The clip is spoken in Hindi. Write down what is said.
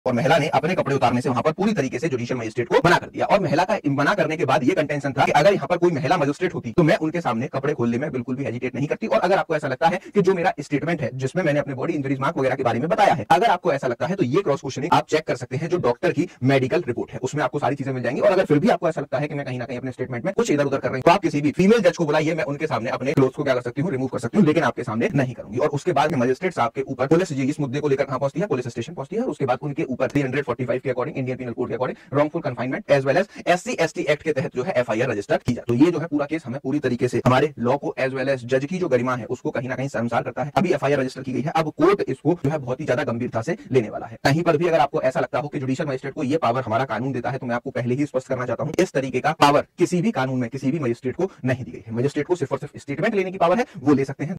और महिला ने अपने कपड़े उतारने से वहां पर पूरी तरीके से जुडिशियल मजिस्ट्रेट को मना कर दिया। और महिला का मना करने के बाद ये कंटेंशन था कि अगर यहाँ पर कोई महिला मजिस्ट्रेट होती तो मैं उनके सामने कपड़े खोलने में बिल्कुल भी हेजिटेट नहीं करती। और अगर आपको ऐसा लगता है कि जो मेरा स्टेटमेंट है जिसमें मैंने अपने बॉडी इंजरीज मार्क वगैरह के बारे में बताया है, अगर आपको ऐसा लगता है तो ये क्रॉस क्वेश्चनिंग आप चेक कर सकते हैं जो डॉक्टर की मेडिकल रिपोर्ट है, उसमें आपको सारी चीजें मिल जाएंगी। और अगर फिर भी आपको ऐसा लगता है कि मैं कहीं ना कहीं अपने स्टेटमेंट में कुछ इधर उधर कर रही हूं, तो आप किसी भी फीमेल जज को बुलाइए, मैं उनके सामने अपने क्लोथ को क्या कर सकती हूँ, रिमूव कर सकती हूँ, लेकिन आपके सामने नहीं करूंगी। और उसके बाद मजिस्ट्रेट साहब के ऊपर पुलिस इस मुद्दे को लेकर कहां पहुंचती है, पुलिस स्टेशन पहुंचती है। और उसके बाद उनके ऊपर 345 के अकॉर्डिंग, इंडियन पीनल कोड के according wrongful confinement as well as SC/ST act के तहत जो है FIR रजिस्टर की जाए। तो ये जो है पूरा केस हमें पूरी तरीके से हमारे लॉ को एज वेल एज जज की जो गरिमा है उसको कहीं ना कहीं शर्मसार करता है। अभी FIR रजिस्टर की गई है, अब कोर्ट इसको जो है बहुत ही ज्यादा गंभीरता से लेने वाला है। कहीं पर भी अगर आपको ऐसा लगता हो कि जुडिशियल मजिस्ट्रेट को ये पावर हमारा कानून देता है, तो मैं आपको पहले ही स्पष्ट करना चाहता हूं, इस तरीके का पावर किसी भी कानून में किसी भी मजिस्ट्रेट को नहीं दी गई है। मजिस्ट्रेट को सिर्फ और सिर्फ स्टेटमेंट लेने की पावर है, वो ले सकते हैं।